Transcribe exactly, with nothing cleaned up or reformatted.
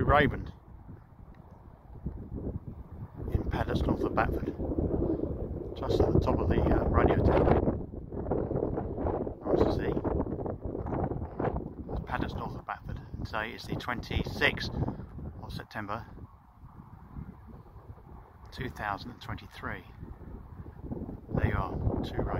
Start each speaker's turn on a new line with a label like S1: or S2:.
S1: Raven in paddocks north of Batford, just at the top of the uh, radio tower. Nice to see. It's paddocks north of Batford, and today is the twenty-sixth of September two thousand twenty-three. There you are, two Ravens.